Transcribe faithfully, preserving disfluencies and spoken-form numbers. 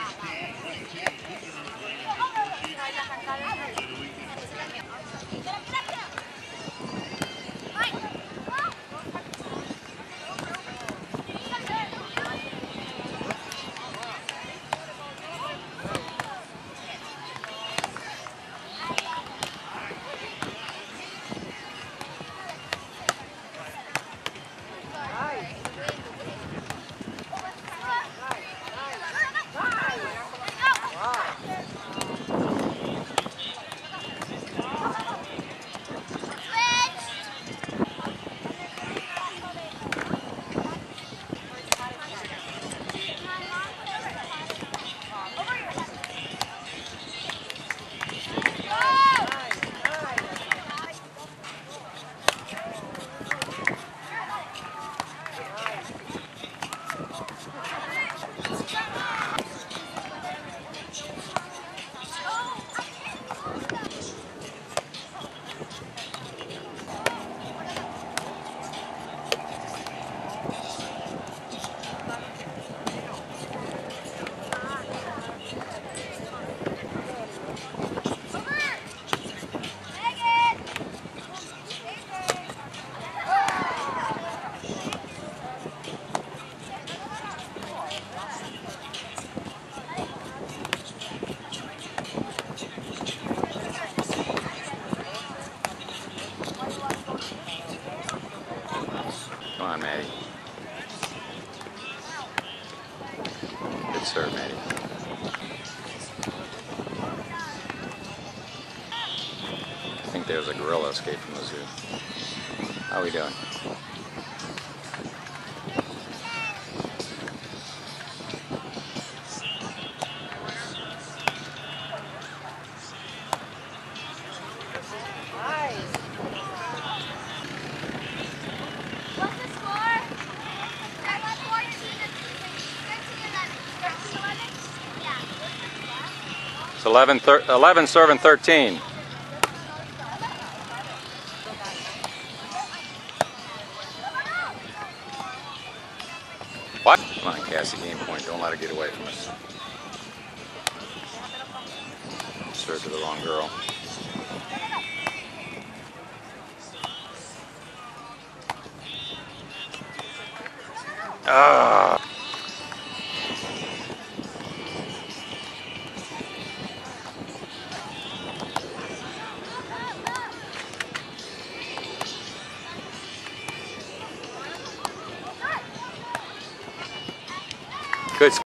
Come on, Maddie. Good serve, Maddie. I think there's a gorilla escaped from the zoo. How are we doing? It's eleven, eleven serving thirteen. What? Come on, Cassie, game point. Don't let her get away from us. Serve to the wrong girl. Ah.